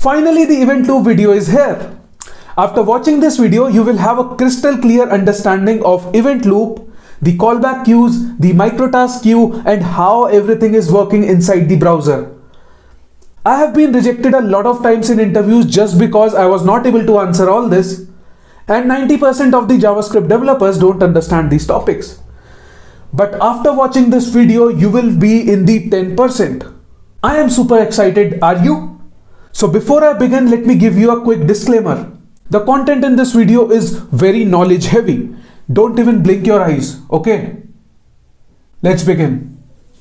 Finally, the event loop video is here. After watching this video, you will have a crystal clear understanding of event loop, the callback queues, the microtask queue, and how everything is working inside the browser. I have been rejected a lot of times in interviews just because I was not able to answer all this, and 90% of the JavaScript developers don't understand these topics. But after watching this video, you will be in the 10%. I am super excited, are you? So before I begin, let me give you a quick disclaimer. The content in this video is very knowledge heavy. Don't even blink your eyes, okay? Let's begin.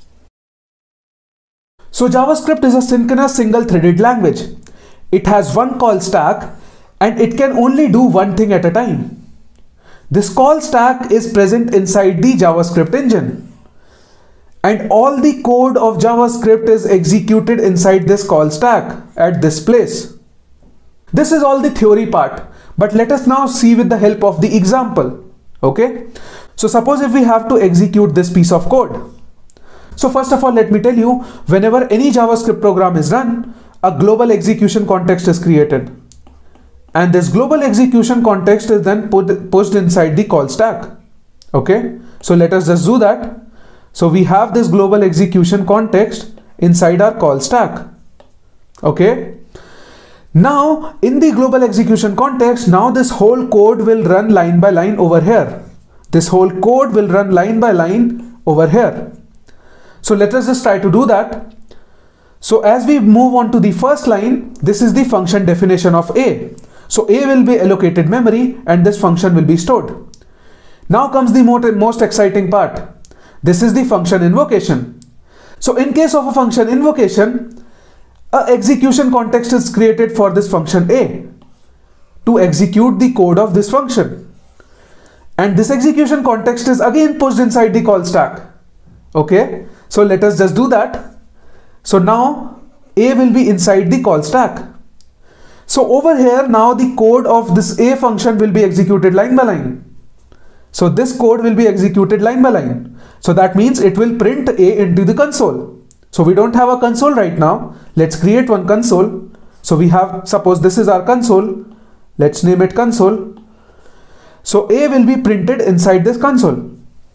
So JavaScript is a synchronous single-threaded language. It has one call stack and it can only do one thing at a time. This call stack is present inside the JavaScript engine. And all the code of JavaScript is executed inside this call stack at this place. This is all the theory part, but let us now see with the help of the example. Okay, so suppose if we have to execute this piece of code. So first of all, let me tell you, whenever any JavaScript program is run, a global execution context is created. And this global execution context is then pushed inside the call stack. Okay, so let us just do that. So we have this global execution context inside our call stack. Okay. Now in the global execution context, now this whole code will run line by line over here. This whole code will run line by line over here. So let us just try to do that. So as we move on to the first line, this is the function definition of A. So A will be allocated memory and this function will be stored. Now comes the most exciting part. This is the function invocation. So in case of a function invocation, an execution context is created for this function A to execute the code of this function. And this execution context is again pushed inside the call stack. Okay, so let us just do that. So now A will be inside the call stack. So over here now the code of this A function will be executed line by line. So this code will be executed line by line. So that means it will print A into the console. So we don't have a console right now. Let's create one console. So we have, suppose this is our console. Let's name it console. So A will be printed inside this console.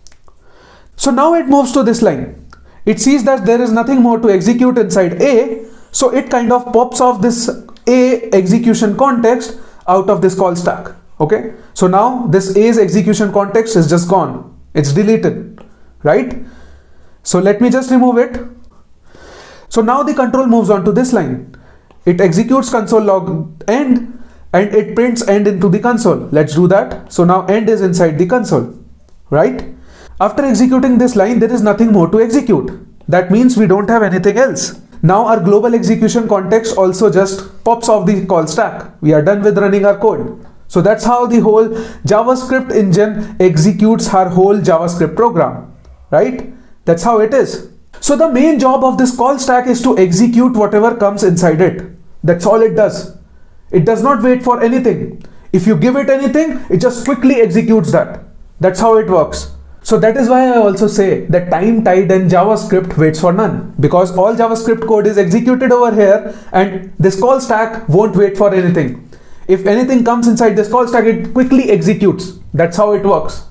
So now it moves to this line. It sees that there is nothing more to execute inside A. So it kind of pops off this A execution context out of this call stack. Okay. So now this A's execution context is just gone. It's deleted, right? So let me just remove it. So now the control moves on to this line. It executes console log end and it prints end into the console. Let's do that. So now end is inside the console, right? After executing this line, there is nothing more to execute. That means we don't have anything else. Now our global execution context also just pops off the call stack. We are done with running our code. So that's how the whole JavaScript engine executes her whole JavaScript program, right? That's how it is. So the main job of this call stack is to execute whatever comes inside it. That's all it does. It does not wait for anything. If you give it anything, it just quickly executes that. That's how it works. So that is why I also say that time tied in JavaScript waits for none, because all JavaScript code is executed over here and this call stack won't wait for anything. If anything comes inside this call stack, it quickly executes. That's how it works.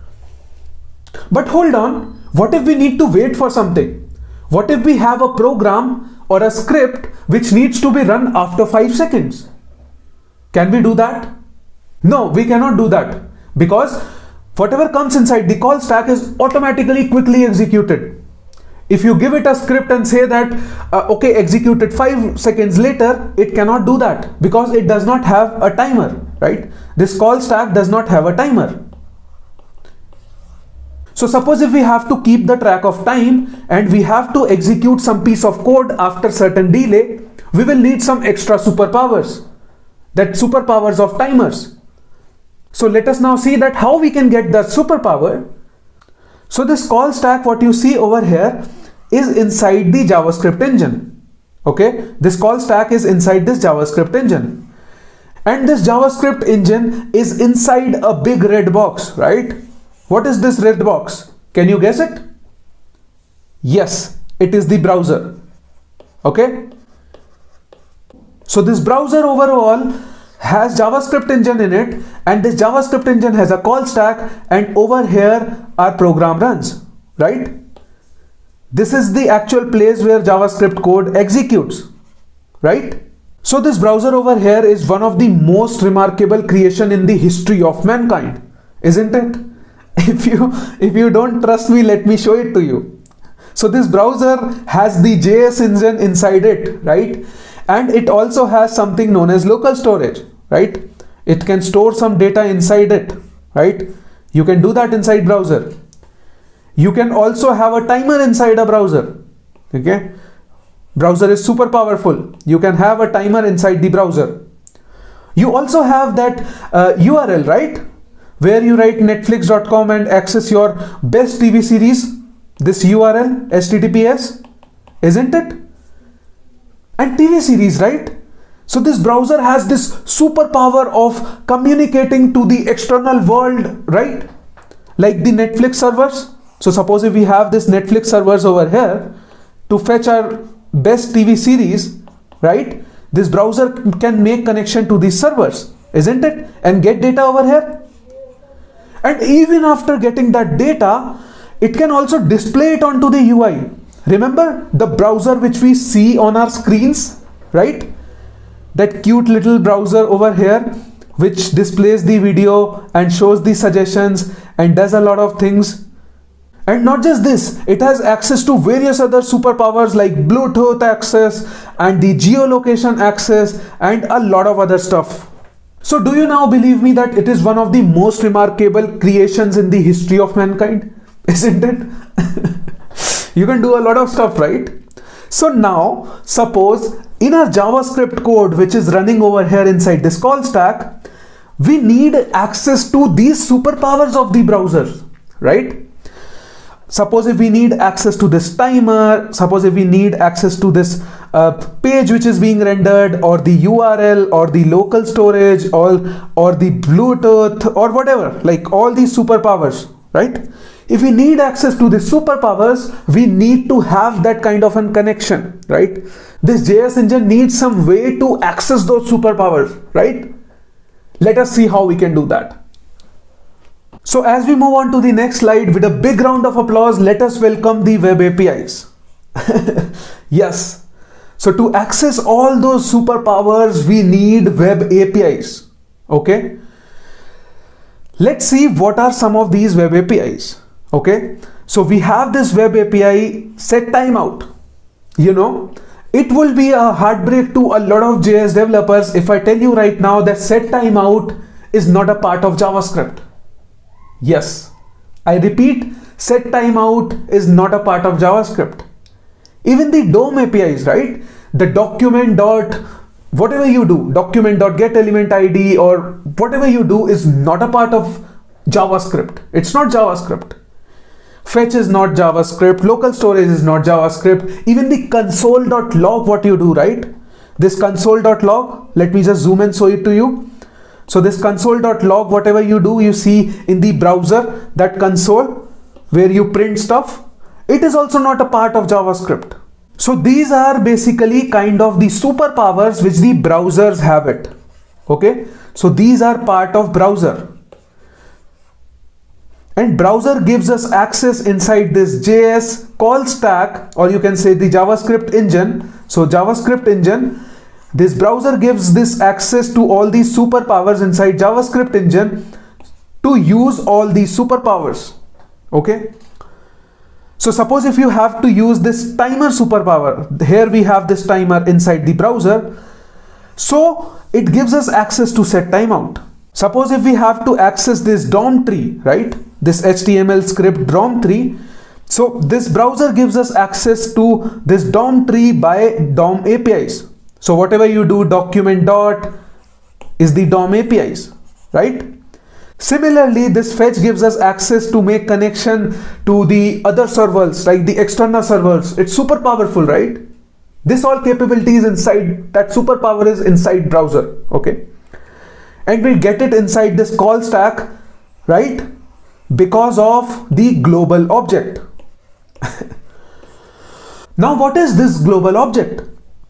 But hold on, what if we need to wait for something? What if we have a program or a script which needs to be run after 5 seconds? Can we do that? No, we cannot do that, because whatever comes inside the call stack is automatically quickly executed. If you give it a script and say that, okay, execute it 5 seconds later, it cannot do that because it does not have a timer, right? This call stack does not have a timer. So suppose if we have to keep the track of time and we have to execute some piece of code after certain delay, we will need some extra superpowers, that superpowers of timers. So let us now see that how we can get that superpower. So this call stack, what you see over here, is inside the JavaScript engine. Okay, this call stack is inside this JavaScript engine. And this JavaScript engine is inside a big red box, right? What is this red box? Can you guess it? Yes, it is the browser. Okay. So this browser overall has JavaScript engine in it, and this JavaScript engine has a call stack, and over here our program runs, right? This is the actual place where JavaScript code executes, right? So this browser over here is one of the most remarkable creation in the history of mankind, isn't it? If you don't trust me, let me show it to you. So this browser has the JS engine inside it, right? And it also has something known as local storage, right? It can store some data inside it, right? You can do that inside browser. You can also have a timer inside a browser, okay? Browser is super powerful. You can have a timer inside the browser. You also have that URL, right? Where you write netflix.com and access your best TV series. This URL, HTTPS, isn't it? And TV series, right? So this browser has this superpower of communicating to the external world, right? Like the Netflix servers. So suppose if we have this Netflix servers over here to fetch our best TV series, right? This browser can make connection to these servers, isn't it? And get data over here. And even after getting that data, it can also display it onto the UI. Remember the browser which we see on our screens, right? That cute little browser over here which displays the video and shows the suggestions and does a lot of things. And not just this, it has access to various other superpowers like Bluetooth access and the geolocation access and a lot of other stuff. So do you now believe me that it is one of the most remarkable creations in the history of mankind? Isn't it? You can do a lot of stuff, right? So now, suppose in our JavaScript code which is running over here inside this call stack, we need access to these superpowers of the browser, right? Suppose if we need access to this timer, suppose if we need access to this page which is being rendered, or the URL, or the local storage, or the Bluetooth, or whatever, like all these superpowers, right? If we need access to the superpowers, we need to have that kind of a connection, right? This JS engine needs some way to access those superpowers, right? Let us see how we can do that. So as we move on to the next slide, with a big round of applause, let us welcome the web APIs. Yes. So to access all those superpowers, we need web APIs. Okay. Let's see what are some of these web APIs. Okay. So we have this web API set timeout. You know, it will be a heartbreak to a lot of JS developers if I tell you right now that set timeout is not a part of JavaScript. Yes, I repeat, set timeout is not a part of JavaScript. Even the DOM APIs, right? The document dot whatever you do, document dot get element ID or whatever you do is not a part of JavaScript. It's not JavaScript. Fetch is not JavaScript. Local storage is not JavaScript. Even the console.log, what you do, right? This console.log, let me just zoom and show it to you. So this console.log, whatever you do, you see in the browser, that console where you print stuff, it is also not a part of JavaScript. So these are basically kind of the superpowers which the browsers have it. Okay. So these are part of browser. And browser gives us access inside this JS call stack, or you can say the JavaScript engine. So JavaScript engine, this browser gives this access to all these superpowers inside JavaScript engine to use all these superpowers. Okay. So suppose if you have to use this timer superpower, here we have this timer inside the browser. So it gives us access to set timeout. Suppose if we have to access this DOM tree, right? This HTML script DOM tree. So this browser gives us access to this DOM tree by DOM APIs. So whatever you do, document dot is the DOM APIs, right? Similarly, this fetch gives us access to make connection to the other servers, like the external servers. It's super powerful, right? This all capabilities inside, that superpower is inside browser, okay? And we get it inside this call stack, right? Because of the global object. Now, what is this global object?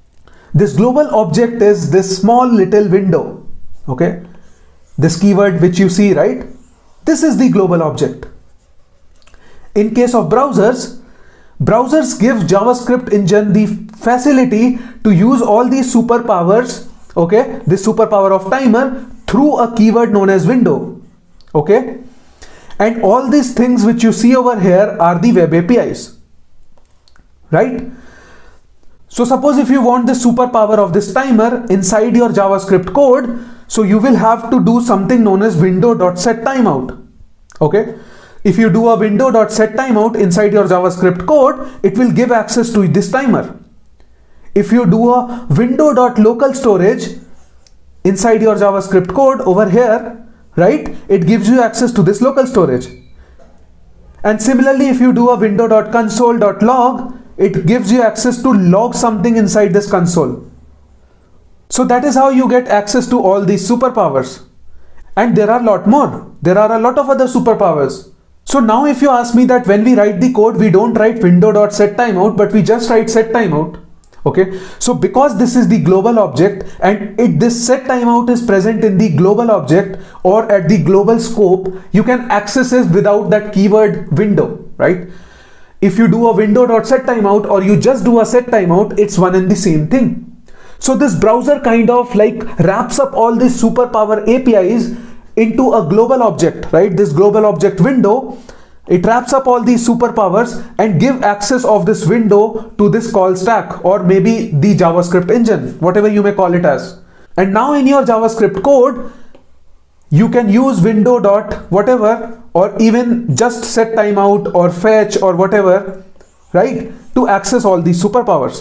This global object is this small little window. Okay, this keyword which you see, right? This is the global object. In case of browsers, browsers give JavaScript engine the facility to use all these superpowers, okay, this superpower of timer through a keyword known as window, okay, and all these things which you see over here are the web APIs, right? So suppose if you want the superpower of this timer inside your JavaScript code, so you will have to do something known as window.setTimeout, okay. If you do a window.setTimeout inside your JavaScript code, it will give access to this timer. If you do a window.localStorage inside your JavaScript code over here, right, it gives you access to this local storage. And similarly, if you do a window.console.log, it gives you access to log something inside this console. So that is how you get access to all these superpowers. And there are a lot more. There are a lot of other superpowers. So now if you ask me that when we write the code, we don't write window.setTimeout, but we just write setTimeout. Okay, so because this is the global object and this setTimeout is present in the global object or at the global scope, you can access it without that keyword window, right? If you do a window.setTimeout or you just do a setTimeout, it's one and the same thing. So this browser kind of like wraps up all these superpower APIs into a global object, right? This global object window, it wraps up all these superpowers and give access of this window to this call stack or maybe the JavaScript engine, whatever you may call it as. And now in your JavaScript code, you can use window dot whatever or even just setTimeout or fetch or whatever, right, to access all these superpowers.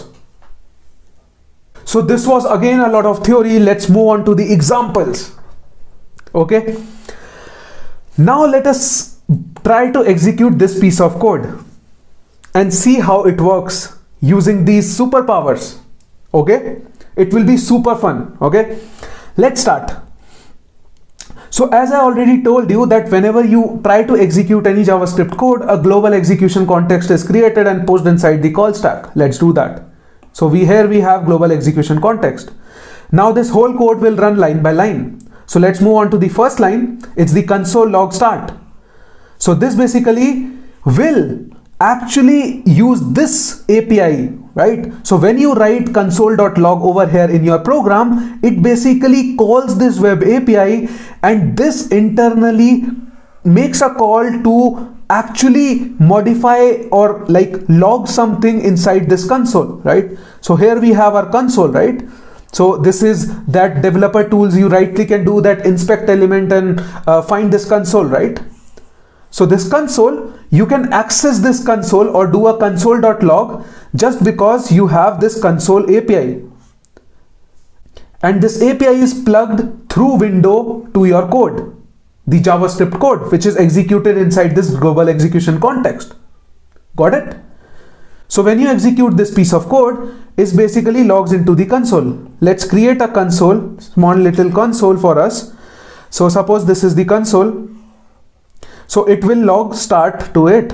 So this was again a lot of theory. Let's move on to the examples. Okay, now let us try to execute this piece of code and see how it works using these superpowers. Okay, it will be super fun. Okay, let's start. So as I already told you that whenever you try to execute any JavaScript code, a global execution context is created and pushed inside the call stack. Let's do that. So here we have global execution context. Now this whole code will run line by line. So let's move on to the first line. It's the console log start. So this basically will actually use this API, right? So when you write console.log over here in your program, it basically calls this web API and this internally makes a call to actually modify or like log something inside this console, right? So here we have our console, right? So this is that developer tools, you right click and do that inspect element and find this console, right? So this console, you can access this console or do a console.log just because you have this console API. And this API is plugged through window to your code, the JavaScript code, which is executed inside this global execution context. Got it? So when you execute this piece of code, it basically logs into the console. Let's create a console, small little console for us. So suppose this is the console. So it will log start to it.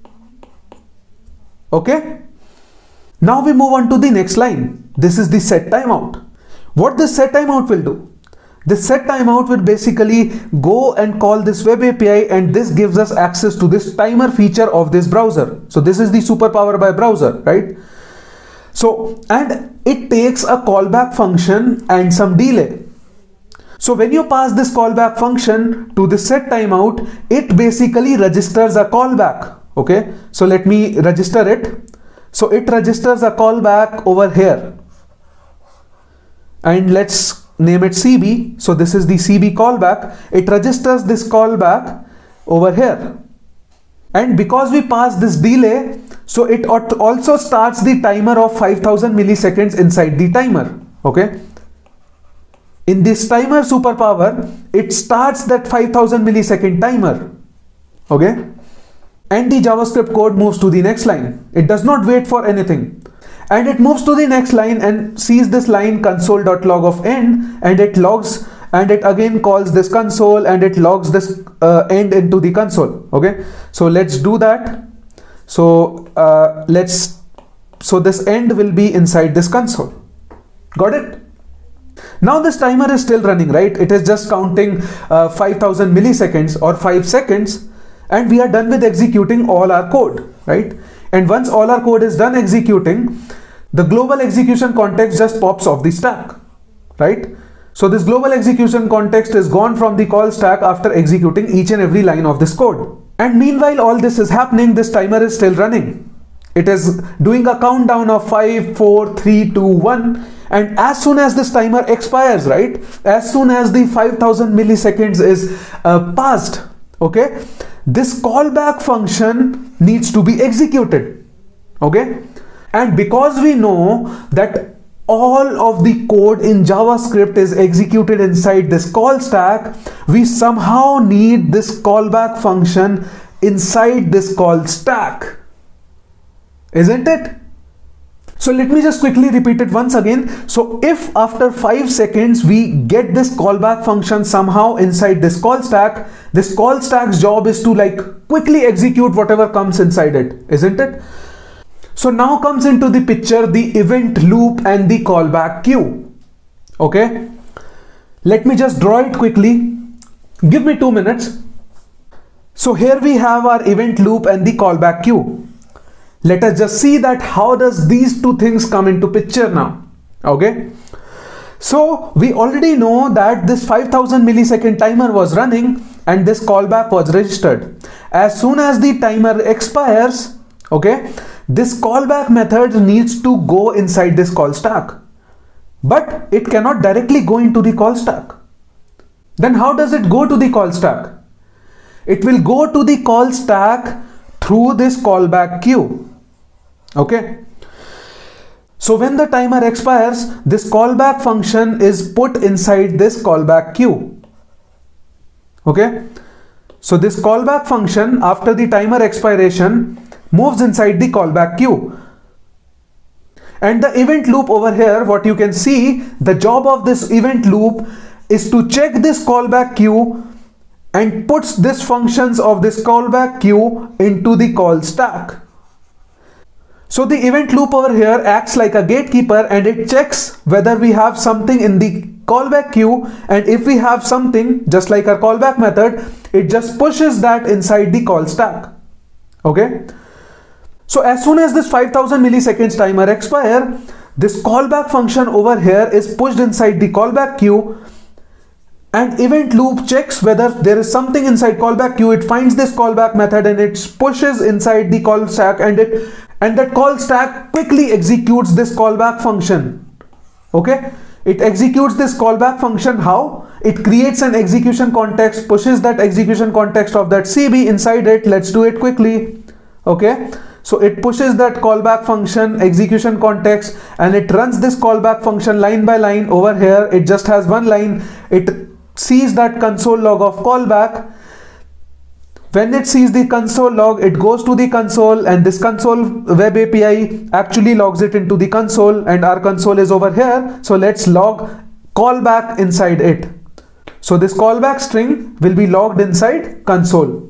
Okay. Now we move on to the next line. This is the setTimeout. What this setTimeout will do? This setTimeout will basically go and call this web API and this gives us access to this timer feature of this browser. So this is the superpower by browser, right? So, and it takes a callback function and some delay. So when you pass this callback function to the setTimeout, it basically registers a callback. Okay, so let me register it. So it registers a callback over here. And let's name it CB. So this is the CB callback. It registers this callback over here. And because we pass this delay, so it also starts the timer of 5000 milliseconds inside the timer. Okay. In this timer superpower, it starts that 5000 millisecond timer. Okay. And the JavaScript code moves to the next line. It does not wait for anything. And it moves to the next line and sees this line console.log of end, and it logs and it again calls this console and it logs this end into the console. Okay. So let's do that. So so this end will be inside this console. Got it? Now this timer is still running, right? It is just counting 5000 milliseconds or 5 seconds, and we are done with executing all our code, right? And once all our code is done executing, the global execution context just pops off the stack, right? So this global execution context is gone from the call stack after executing each and every line of this code. And meanwhile all this is happening, this timer is still running. It is doing a countdown of 5, 4, 3, 2, 1. And as soon as this timer expires, right, as soon as the 5000 milliseconds is passed, okay, this callback function needs to be executed, okay. And because we know that all of the code in JavaScript is executed inside this call stack, we somehow need this callback function inside this call stack, isn't it? So let me just quickly repeat it once again. So if after 5 seconds we get this callback function somehow inside this call stack's job is to like quickly execute whatever comes inside it, isn't it? So now comes into the picture the event loop and the callback queue. Okay, let me just draw it quickly. Give me 2 minutes. So here we have our event loop and the callback queue. Let us just see that how does these two things come into picture now. Okay, so we already know that this 5000 millisecond timer was running and this callback was registered. As soon as the timer expires, okay, this callback method needs to go inside this call stack, but it cannot directly go into the call stack. Then how does it go to the call stack? It will go to the call stack through this callback queue. Okay, so when the timer expires, this callback function is put inside this callback queue. Okay, so this callback function after the timer expiration moves inside the callback queue. And the event loop over here, what you can see, the job of this event loop is to check this callback queue and puts these functions of this callback queue into the call stack. So the event loop over here acts like a gatekeeper and it checks whether we have something in the callback queue, and if we have something, just like our callback method, it just pushes that inside the call stack. Okay, so as soon as this 5000 milliseconds timer expire, this callback function over here is pushed inside the callback queue, and event loop checks whether there is something inside callback queue. It finds this callback method and it pushes inside the call stack, and that call stack quickly executes this callback function. Okay, it executes this callback function. How? It creates an execution context, pushes that execution context of that CB inside it. Let's do it quickly. Okay, so it pushes that callback function execution context and it runs this callback function line by line. Over here it just has one line. It sees that console log of callback. When it sees the console log, it goes to the console, and this console web API actually logs it into the console, and our console is over here. So let's log callback inside it. So this callback string will be logged inside console.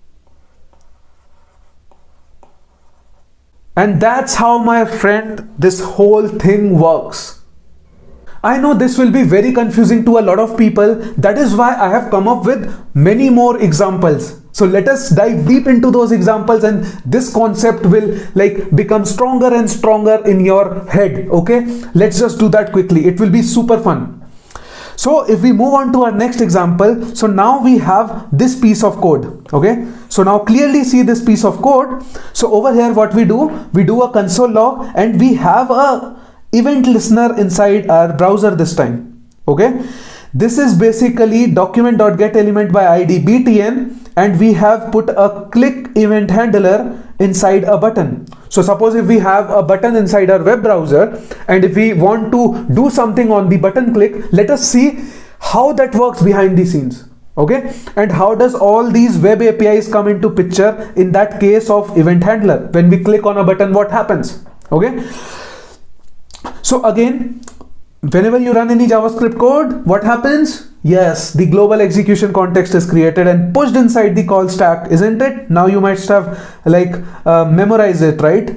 And that's how, my friend, this whole thing works. I know this will be very confusing to a lot of people. That is why I have come up with many more examples. So let us dive deep into those examples, and this concept will like become stronger and stronger in your head. Okay, let's just do that quickly. It will be super fun. So if we move on to our next example, so now we have this piece of code. Okay, so now clearly see this piece of code. So over here what we do a console log, and we have a event listener inside our browser this time. Okay, this is basically document.getElement by id btn, and we have put a click event handler inside a button. So suppose if we have a button inside our web browser, and if we want to do something on the button click, let us see how that works behind the scenes. Okay, and how does all these web APIs come into picture in that case of event handler? When we click on a button, what happens? Okay, so again, whenever you run any JavaScript code, what happens? Yes, the global execution context is created and pushed inside the call stack, isn't it? Now you might have like memorized it, right?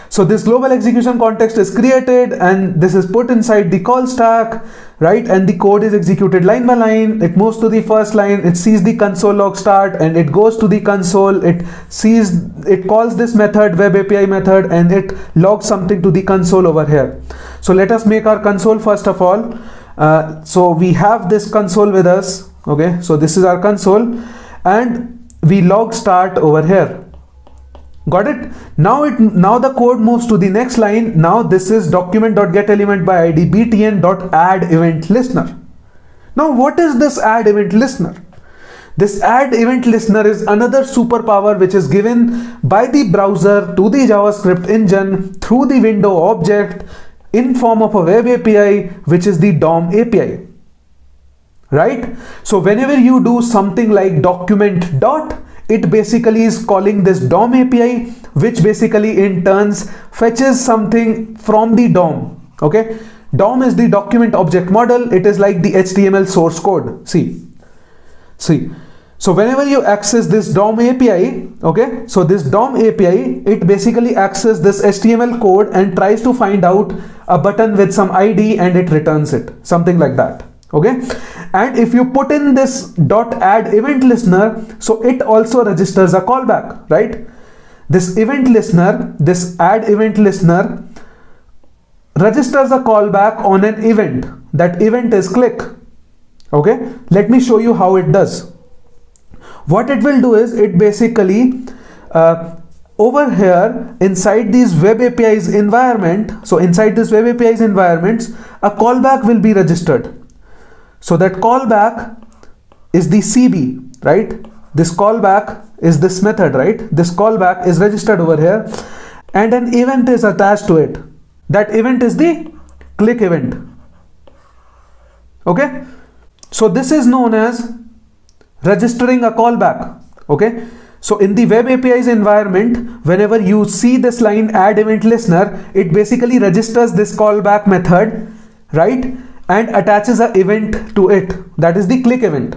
So this global execution context is created and this is put inside the call stack, right? And the code is executed line by line. It moves to the first line, it sees the console log start and it goes to the console. It calls this method, web API method, and it logs something to the console over here. So let us make our console first of all. So we have this console with us. Okay, so this is our console and we log start over here. Got it? Now the code moves to the next line. Now this is document.getElement by id btn.addEventListener. Now what is this add event listener? This add event listener is another superpower which is given by the browser to the JavaScript engine through the window object in form of a web API, which is the DOM API. Right? So whenever you do something like document dot, it basically is calling this DOM API, which basically in turns fetches something from the DOM. Okay, DOM is the document object model. It is like the HTML source code. See. So whenever you access this DOM API, okay, so this DOM API, it basically accesses this HTML code and tries to find out a button with some ID and it returns it, something like that. Okay, and if you put in this .add event listener, so it also registers a callback, right? This event listener, this add event listener registers a callback on an event. That event is click. Okay, let me show you how it does. What it will do is it basically over here inside these web APIs environment, so inside this web APIs environments, a callback will be registered. So that callback is the CB, right? This callback is this method, right? This callback is registered over here and an event is attached to it. That event is the click event. Okay, so this is known as registering a callback. Okay, so in the web APIs environment, whenever you see this line add event listener, it basically registers this callback method, right, and attaches an event to it. That is the click event.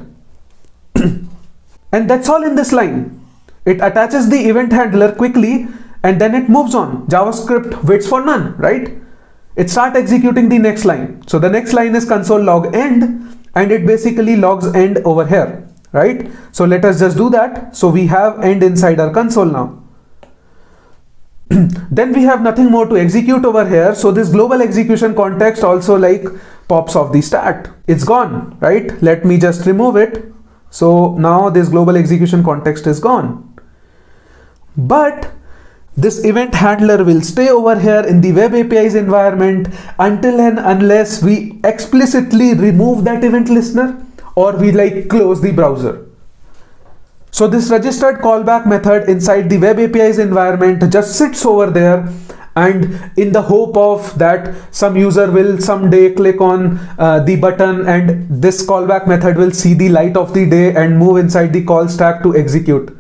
And that's all in this line. It attaches the event handler quickly and then it moves on. JavaScript waits for none, right? It starts executing the next line. So the next line is console log end and it basically logs end over here, right? So let us just do that. So we have end inside our console now. Then we have nothing more to execute over here. So this global execution context also like pops off the stack. It's gone, right? Let me just remove it. So now this global execution context is gone. But this event handler will stay over here in the web APIs environment until and unless we explicitly remove that event listener or we like close the browser. So this registered callback method inside the web APIs environment just sits over there, and in the hope of that some user will someday click on the button and this callback method will see the light of the day and move inside the call stack to execute.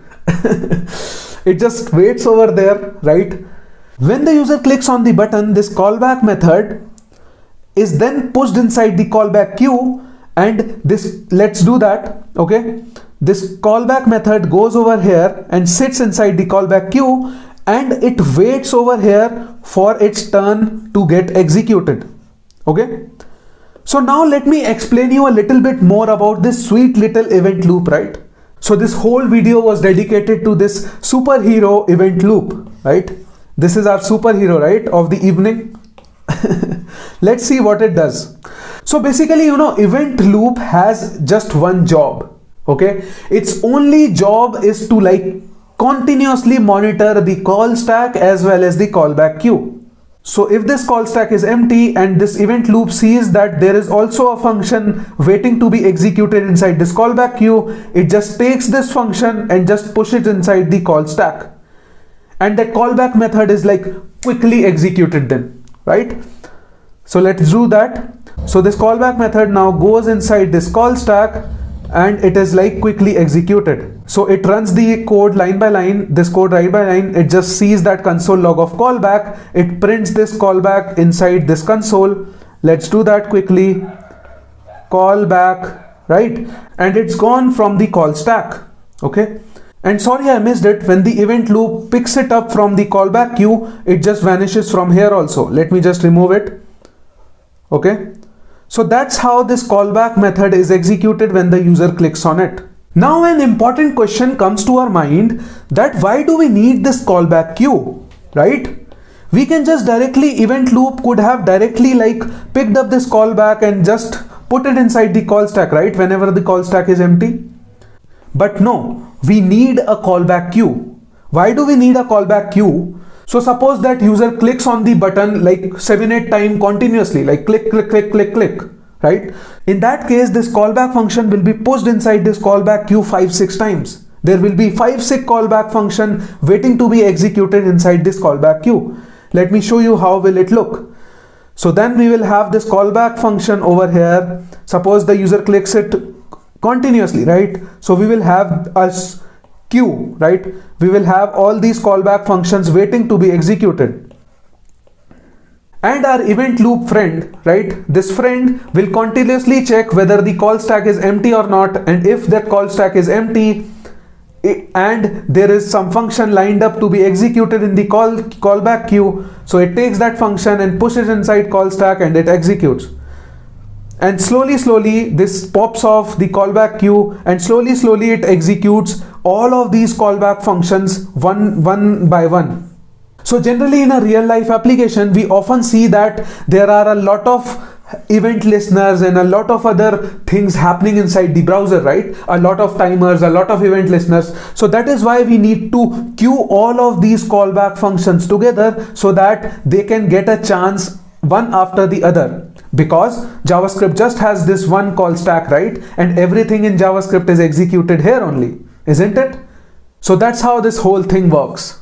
It just waits over there, right? When the user clicks on the button, this callback method is then pushed inside the callback queue, and this, let's do that. Okay, this callback method goes over here and sits inside the callback queue and it waits over here for its turn to get executed. Okay, so now let me explain you a little bit more about this sweet little event loop, right? So this whole video was dedicated to this superhero event loop, right? This is our superhero, right, of the evening. Let's see what it does. So basically, you know, event loop has just one job. Okay, its only job is to like continuously monitor the call stack as well as the callback queue. So if this call stack is empty and this event loop sees that there is also a function waiting to be executed inside this callback queue, it just takes this function and just pushes it inside the call stack. And that callback method is like quickly executed then, right? So let's do that. So this callback method now goes inside this call stack and it is like quickly executed. So it runs the code line by line, this code line by line, it just sees that console log of callback, it prints this callback inside this console. Let's do that quickly. Callback, right? And it's gone from the call stack. Okay. And sorry, I missed it. When the event loop picks it up from the callback queue, it just vanishes from here also. Let me just remove it. Okay. So that's how this callback method is executed when the user clicks on it. Now an important question comes to our mind, that why do we need this callback queue, right? We can just directly, event loop could have directly like picked up this callback and just put it inside the call stack, right? Whenever the call stack is empty. But no, we need a callback queue. Why do we need a callback queue? So suppose that user clicks on the button like 7-8 times continuously, like click, click, click, click, click, right? In that case, this callback function will be pushed inside this callback queue 5-6 times. There will be 5-6 callback function waiting to be executed inside this callback queue. Let me show you how will it look. So then we will have this callback function over here. Suppose the user clicks it continuously, right? So we will have a queue, right? We will have all these callback functions waiting to be executed. And our event loop friend, right? This friend will continuously check whether the call stack is empty or not. And if that call stack is empty and there is some function lined up to be executed in the callback queue, so it takes that function and pushes inside call stack and it executes. And slowly this pops off the callback queue, and slowly it executes all of these callback functions one by one. So generally in a real life application, we often see that there are a lot of event listeners and a lot of other things happening inside the browser, right? A lot of timers, a lot of event listeners. So that is why we need to queue all of these callback functions together so that they can get a chance one after the other. Because JavaScript just has this one call stack, right? And everything in JavaScript is executed here only, isn't it? So that's how this whole thing works.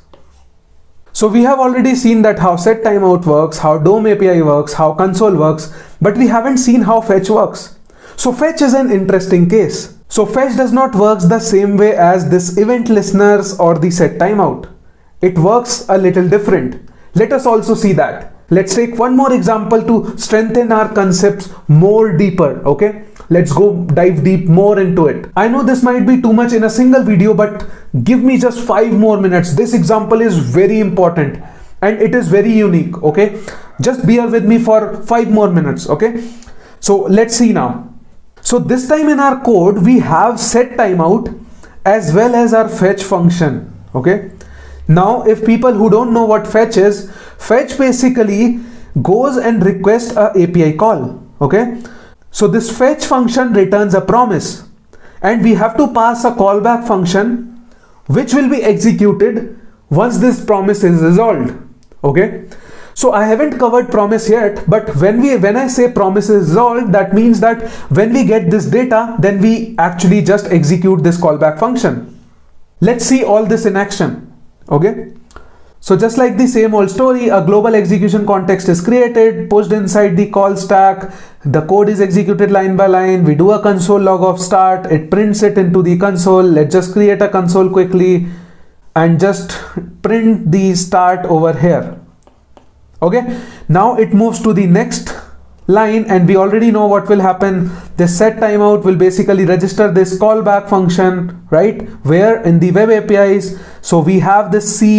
So we have already seen that how set timeout works, how DOM API works, how console works, but we haven't seen how fetch works. So fetch is an interesting case. So fetch does not work the same way as this event listeners or the set timeout. It works a little different. Let us also see that. Let's take one more example to strengthen our concepts more deeper, okay? Let's go dive deep more into it. I know this might be too much in a single video, but give me just 5 more minutes. This example is very important and it is very unique, okay? Just bear with me for 5 more minutes, okay? So let's see now. So this time in our code, we have set timeout as well as our fetch function, okay? Now, if people who don't know what fetch is, fetch basically goes and requests a API call, okay? So this fetch function returns a promise and we have to pass a callback function which will be executed once this promise is resolved, okay? So I haven't covered promise yet, but when I say promise is resolved, that means that when we get this data, then we actually just execute this callback function. Let's see all this in action. Okay, so just like the same old story, a global execution context is created, pushed inside the call stack, the code is executed line by line, we do a console log of start, it prints it into the console. Let's just create a console quickly and just print the start over here. Okay, now it moves to the next line and we already know what will happen. This set timeout will basically register this callback function, right? Where in the web APIs, so we have the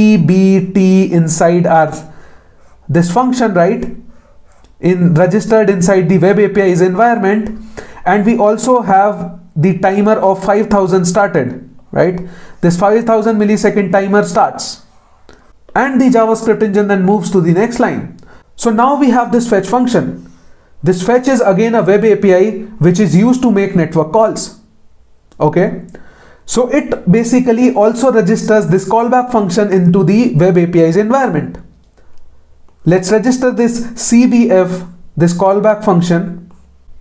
CBT inside this function, right? Registered inside the web APIs environment, and we also have the timer of 5000 started, right? This 5000 millisecond timer starts and the JavaScript engine then moves to the next line. So now we have this fetch function. This fetch is again a web API which is used to make network calls. Okay, so it basically also registers this callback function into the web API's environment. Let's register this CBF, this callback function,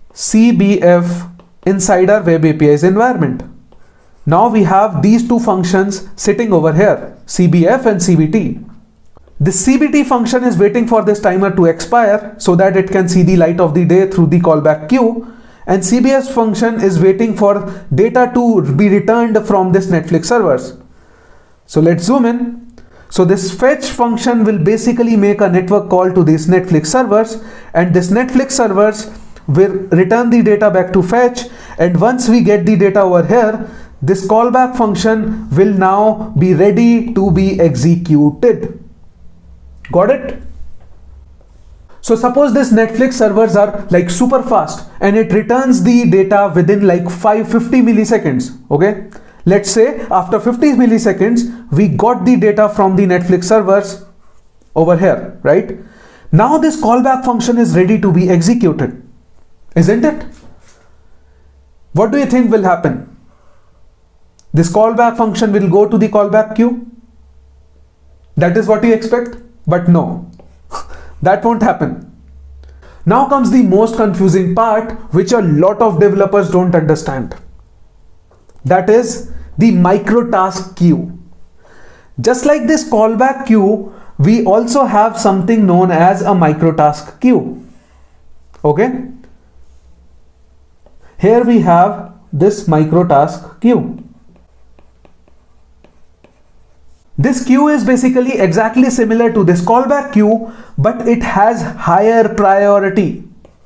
CBF inside our web API's environment. Now we have these two functions sitting over here, CBF and CBT. This CBT function is waiting for this timer to expire so that it can see the light of the day through the callback queue, and CBS function is waiting for data to be returned from this Netflix servers. So let's zoom in. So this fetch function will basically make a network call to these Netflix servers, and this Netflix servers will return the data back to fetch, and once we get the data over here, this callback function will now be ready to be executed. Got it? So suppose this Netflix servers are like super fast and it returns the data within like 50 milliseconds. Okay. Let's say after 50 milliseconds, we got the data from the Netflix servers over here, right? Now this callback function is ready to be executed, isn't it? What do you think will happen? This callback function will go to the callback queue. That is what you expect, but no, that won't happen. Now comes the most confusing part, which a lot of developers don't understand. That is the microtask queue. Just like this callback queue, we also have something known as a microtask queue. Okay? Here we have this microtask queue. This queue is basically exactly similar to this callback queue, but it has higher priority.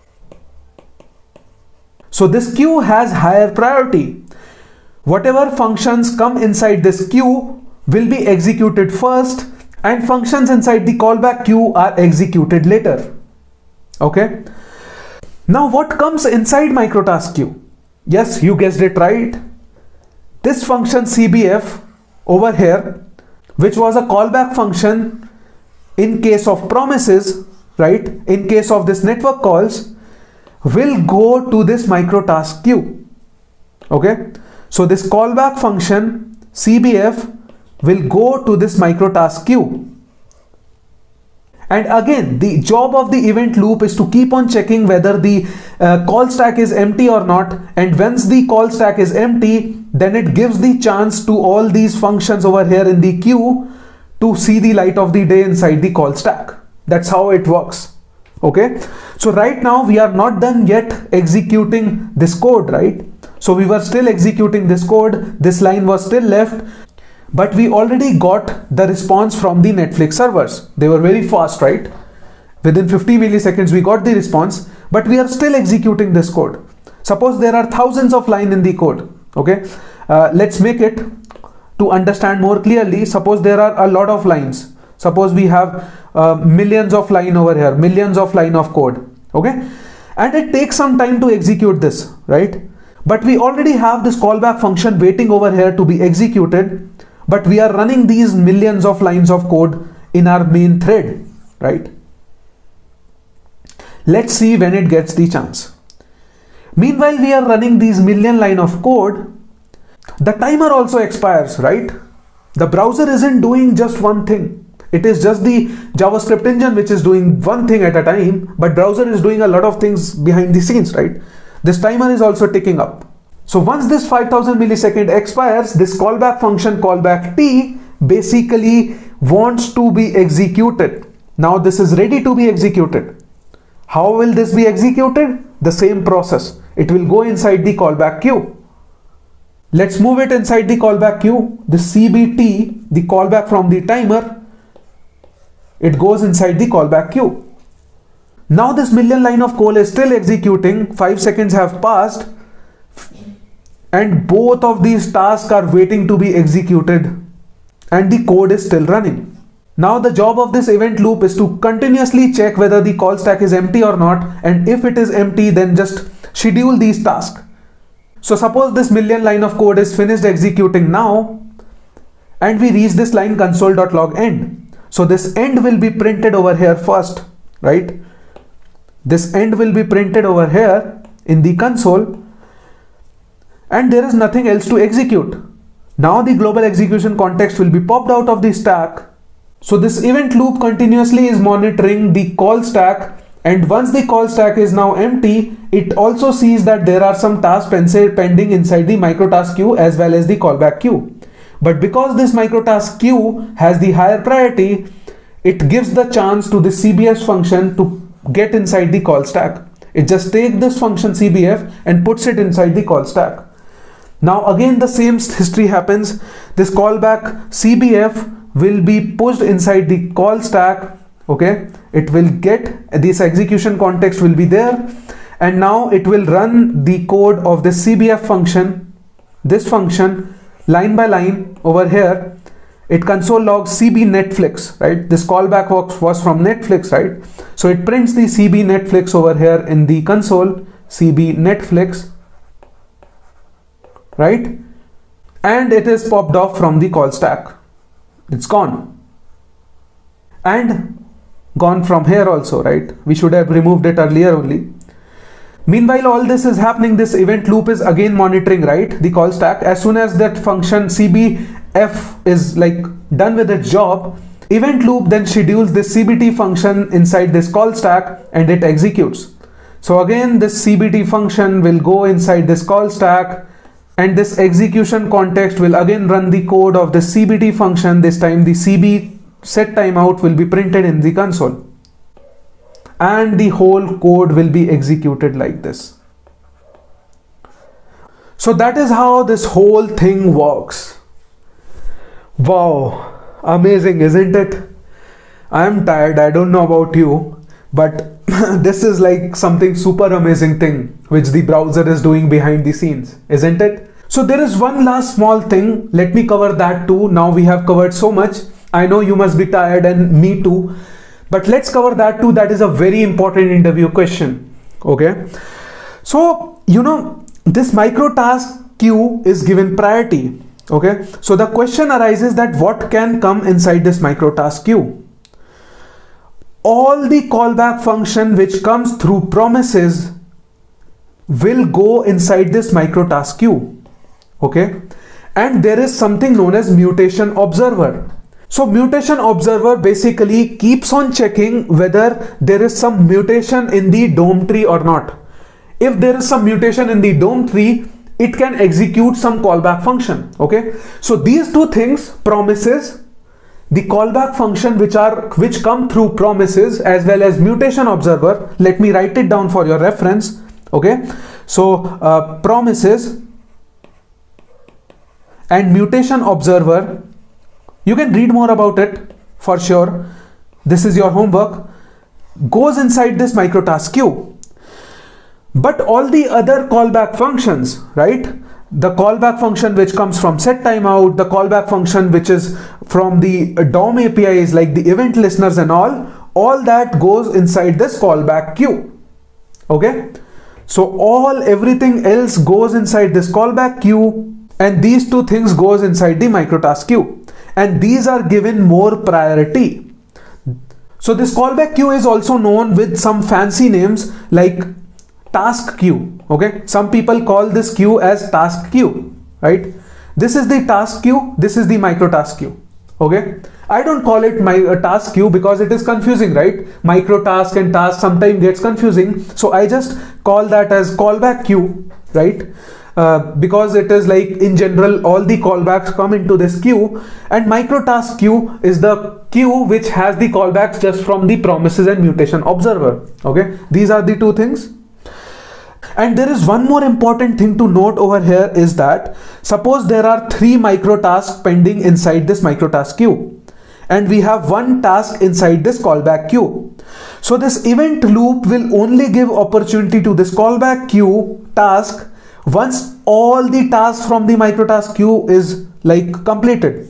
So this queue has higher priority. Whatever functions come inside this queue will be executed first, and functions inside the callback queue are executed later. Okay? Now what comes inside microtask queue? Yes, you guessed it right. This function CBF over here, which was a callback function in case of promises, right? In case of this network calls, will go to this microtask queue. Okay? So this callback function CBF will go to this microtask queue. And again, the job of the event loop is to keep on checking whether the call stack is empty or not. And once the call stack is empty, then it gives the chance to all these functions over here in the queue to see the light of the day inside the call stack. That's how it works. Okay. So right now we are not done yet executing this code, right? So we were still executing this code. This line was still left. But we already got the response from the Netflix servers. They were very fast, right? Within 50 milliseconds, we got the response, but we are still executing this code. Suppose there are thousands of lines in the code. Okay. Let's make it to understand more clearly. Suppose there are a lot of lines. Suppose we have millions of lines over here, millions of lines of code. Okay. And it takes some time to execute this, right? But we already have this callback function waiting over here to be executed. But we are running these millions of lines of code in our main thread, right? Let's see when it gets the chance. Meanwhile, we are running these million line of code. The timer also expires, right? The browser isn't doing just one thing. It is just the JavaScript engine which is doing one thing at a time, but browser is doing a lot of things behind the scenes, right? This timer is also ticking up. So once this 5000 millisecond expires, this callback function callback T basically wants to be executed. Now this is ready to be executed. How will this be executed? The same process. It will go inside the callback queue. Let's move it inside the callback queue. The CBT, the callback from the timer, it goes inside the callback queue. Now this million line of code is still executing. 5 seconds have passed. And both of these tasks are waiting to be executed and the code is still running. Now the job of this event loop is to continuously check whether the call stack is empty or not, and if it is empty, then just schedule these tasks. So suppose this million line of code is finished executing now and we reach this line console.log end. So this end will be printed over here first, right? This end will be printed over here in the console. And there is nothing else to execute. Now the global execution context will be popped out of the stack. So this event loop continuously is monitoring the call stack, and once the call stack is now empty, it also sees that there are some tasks pending inside the microtask queue as well as the callback queue. But because this microtask queue has the higher priority, it gives the chance to the CBF function to get inside the call stack. It just takes this function CBF and puts it inside the call stack. Now again the same history happens. This callback CBF will be pushed inside the call stack. Okay, it will get this execution context will be there, and now it will run the code of the CBF function, this function line by line over here. It console logs CB Netflix, right? This callback was from Netflix, right? So it prints the CB Netflix over here in the console, CB Netflix, right? And it is popped off from the call stack. It's gone. And gone from here also, right? We should have removed it earlier only. Meanwhile, all this is happening, this event loop is again monitoring, right, the call stack. As soon as that function CBF is like done with its job, event loop then schedules this CBT function inside this call stack and it executes. So again, this CBT function will go inside this call stack, and this execution context will again run the code of the CBT function. This time the CB set timeout will be printed in the console, and the whole code will be executed like this. So that is how this whole thing works. Wow, amazing, isn't it? I am tired, I don't know about you, but this is like something super amazing thing which the browser is doing behind the scenes, isn't it? So there is one last small thing, let me cover that too. Now we have covered so much. I know you must be tired, and me too. But let's cover that too. That is a very important interview question. Okay. So, you know, this microtask queue is given priority. Okay. So the question arises that what can come inside this microtask queue? All the callback function which comes through promises will go inside this microtask queue. Okay. And there is something known as mutation observer. So mutation observer basically keeps on checking whether there is some mutation in the DOM tree or not. If there is some mutation in the DOM tree, it can execute some callback function. Okay. So these two things, promises, the callback function which come through promises, as well as mutation observer. Let me write it down for your reference. Okay. So promises and mutation observer, you can read more about it for sure. This is your homework. Goes inside this microtask queue. But all the other callback functions, right? The callback function which comes from set timeout, the callback function which is from the DOM APIs like the event listeners and all that goes inside this callback queue. Okay. So everything else goes inside this callback queue, and these two things goes inside the microtask queue. And these are given more priority. So this callback queue is also known with some fancy names like task queue. Okay, some people call this queue as task queue, right? This is the task queue, this is the microtask queue. Okay, I don't call it task queue because it is confusing, right? Microtask and task sometimes gets confusing, so I just call that as callback queue, right? Because it is like in general all the callbacks come into this queue, and microtask queue is the queue which has the callbacks just from the promises and mutation observer. Okay, these are the two things. And there is one more important thing to note over here is that suppose there are 3 microtasks pending inside this microtask queue, and we have one task inside this callback queue. So this event loop will only give opportunity to this callback queue task once all the tasks from the microtask queue is like completed.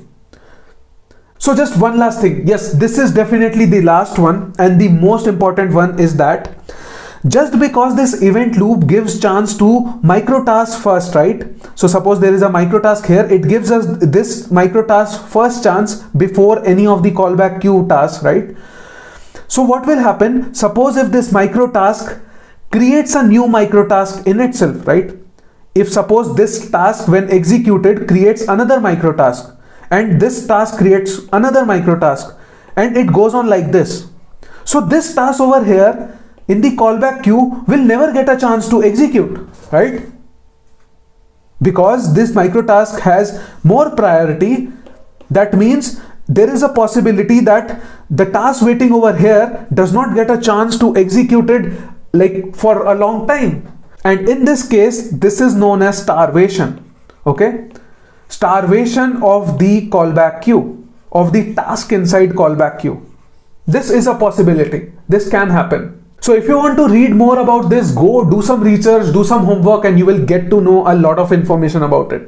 So just one last thing. Yes, this is definitely the last one, and the most important one is that just because this event loop gives chance to microtask first, right? So suppose there is a microtask here, it gives us this microtask first chance before any of the callback queue tasks, right? So what will happen? Suppose if this microtask creates a new microtask in itself, right? If suppose this task when executed creates another microtask, and this task creates another microtask, and it goes on like this. So this task over here in the callback queue will never get a chance to execute, right? Because this microtask has more priority. That means there is a possibility that the task waiting over here does not get a chance to execute it like for a long time. And in this case, this is known as starvation. Okay, starvation of the callback queue, of the task inside callback queue. This is a possibility. This can happen. So if you want to read more about this, go do some research, do some homework, and you will get to know a lot of information about it.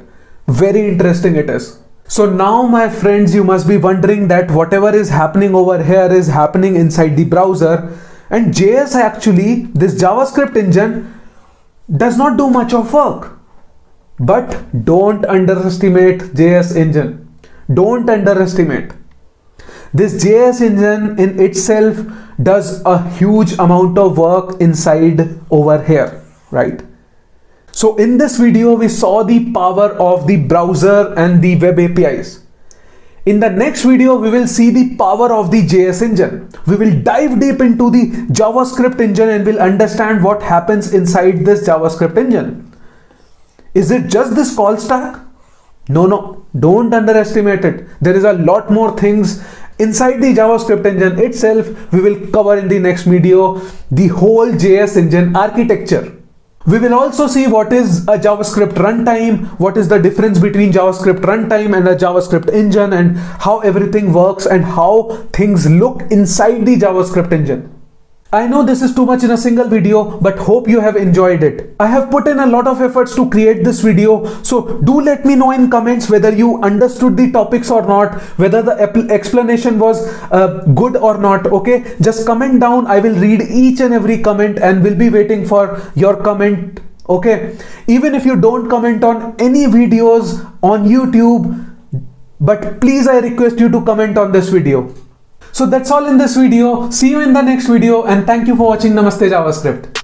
Very interesting it is. So now my friends, you must be wondering that whatever is happening over here is happening inside the browser, and JS actually, this JavaScript engine does not do much of work. But don't underestimate JS engine. Don't underestimate. This JS engine in itself does a huge amount of work inside over here, right? So in this video, we saw the power of the browser and the web APIs. In the next video, we will see the power of the JS engine. We will dive deep into the JavaScript engine and will understand what happens inside this JavaScript engine. Is it just this call stack? No, don't underestimate it. There is a lot more things inside the JavaScript engine itself. We will cover in the next video the whole JS engine architecture. We will also see what is a JavaScript runtime, what is the difference between JavaScript runtime and a JavaScript engine, and how everything works and how things look inside the JavaScript engine. I know this is too much in a single video, but hope you have enjoyed it. I have put in a lot of efforts to create this video, so do let me know in comments whether you understood the topics or not, whether the explanation was good or not. Okay, just comment down. I will read each and every comment and will be waiting for your comment. Okay, even if you don't comment on any videos on YouTube, but please, I request you to comment on this video. So that's all in this video. See you in the next video, and thank you for watching Namaste JavaScript.